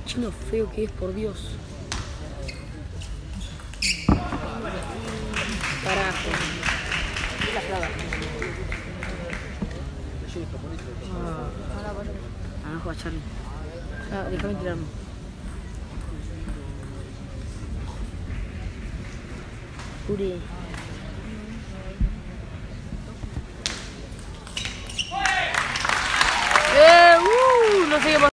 Chino feo que es, por Dios. Carajo. La plaga. Abajo a Charlie. Déjame tirarme. Pure. No sé qué